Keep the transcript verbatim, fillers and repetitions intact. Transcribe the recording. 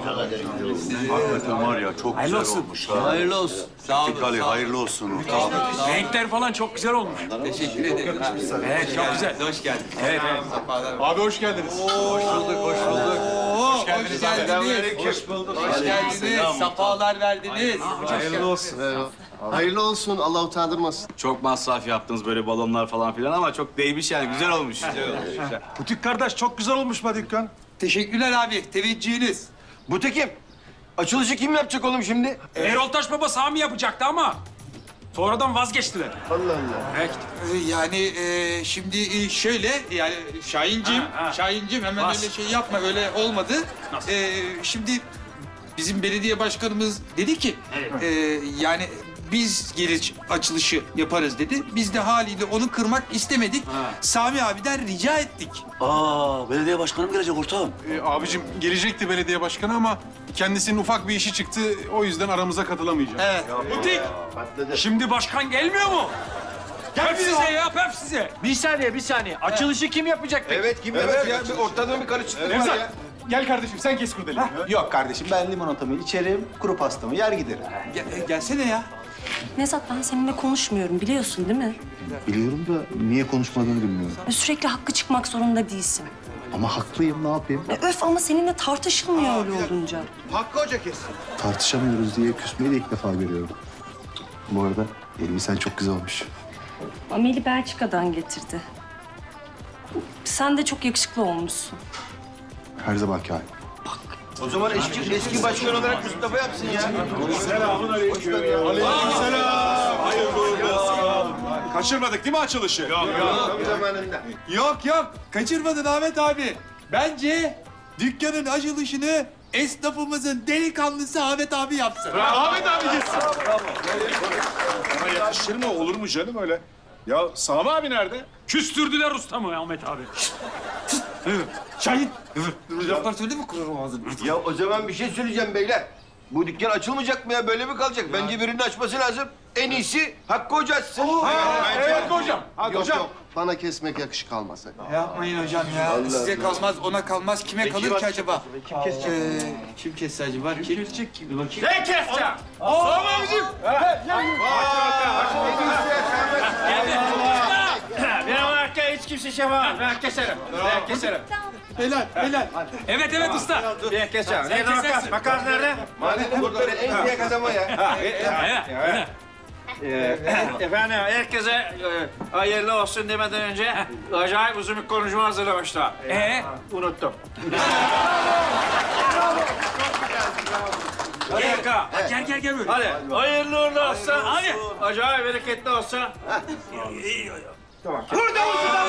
Hakikaten var ya çok Hayırlı güzel olsun. olmuş ha. Hayırlı olsun. Sağ olun. Ali hayırlı olsun. Renkler falan çok güzel olmuş. Teşekkür ederim. Evet, çok güzel. Hoş geldin. Evet, evet. Abi hoş geldiniz. Hoş bulduk, hoş bulduk. Hoş geldiniz. Hoş geldiniz. Hoş bulduk. Hoş geldiniz. Safalar verdiniz. Hayırlı olsun. Hayırlı olsun. Allah utandırmasın. Çok masraf yaptınız böyle balonlar falan filan ama çok değmiş yani. Güzel olmuş. Butik kardeş çok güzel olmuş bu dükkan. Teşekkürler abi. Teveccühünüz. Butikim, açılışı kim yapacak oğlum şimdi? Erol Taş Baba Sami yapacaktı ama sonradan vazgeçtiler. Allah Allah. Evet. Ee, Yani e, şimdi e, şöyle yani Şahincim, Ha, ha. Şahincim hemen Bas. öyle şey yapma öyle olmadı. Nasıl? Ee, şimdi bizim belediye başkanımız dedi ki Evet. e, yani biz gelir açılışı yaparız dedi. Biz de haliyle onu kırmak istemedik. Ha. Sami abiden rica ettik. Aa, belediye başkanı mı gelecek ortağım? Ee, abicim gelecekti belediye başkanı ama kendisinin ufak bir işi çıktı. O yüzden aramıza katılamayacak. Evet. Butik. Şimdi başkan gelmiyor mu? Hep size yap, hep size. Bir saniye, bir saniye. Açılışı kim yapacak peki? Evet, kim yapacak ya? Bir ortada bir karışıklık var Nevzat, ya. gel kardeşim sen kes kurdele. Yok kardeşim ben limonatamı içerim, kuru pastamı yer giderim. Gel, gelsene ya. Nesat, ben seninle konuşmuyorum, biliyorsun değil mi? Biliyorum da niye konuşmadığını bilmiyorum. Sürekli hakkı çıkmak zorunda değilsin. Ama haklıyım, ne yapayım? E, öf, ama seninle tartışılmıyor öyle olunca. Hakkı Hoca kesin. Tartışamıyoruz diye küsmeyi de ilk defa görüyorum. Bu arada elbisen çok güzel olmuş. Amel'i Belçika'dan getirdi. Sen de çok yakışıklı olmuşsun. Her zamanki hal. O zaman eski, eski başkan olarak Mustafa yapsın ya. Kaçırmadık değil mi açılışı? Yok Tam zamanında. Yok yok kaçırmadın Ahmet abi. Bence dükkanın açılışını esnafımızın delikanlısı Ahmet abi yapsın. Ahmet abi gitsin. Ama yakışır mı? Olur mu canım öyle? Ya Sami abi nerede? Küstürdüler ustamı Ahmet abi. Şahin. Laflar söyle mi kurarım ağzını? Ya o zaman bir şey söyleyeceğim beyler. Bu dükkan açılmayacak mı ya? Böyle mi kalacak? Bence birinin açması lazım. En iyisi Hakkı Hoca açsın. Evet hocam. Hadi Yok hocam. yok. Bana kesmek yakışık almaz. Yapmayın hocam ya. Size kalmaz, ona kalmaz. Kime kalır ki acaba? Kim kesecek? Ee, kim kesse acaba? Kim kesecek ki? Bakayım. Ben keseceğim. Benim hakkı hiç kimse şey yapamaz. Ben keserim. Ben keserim. Helal, helal. Evet, evet usta. Ben keserim. Sen Nerede makas? kesersin. Makas nerede? Madem burada en kıyak adama ya. Evet, evet. Efendim herkese e, hayırlı olsun demeden önce acayip uzun bir konuşma hazırlamışlar. Ee? Unuttum. Bir dakika. Gel, gel, gel böyle. Hadi hayırlı uğurlu olsun. Hadi. Acayip bereketli olsun. Burada olsun.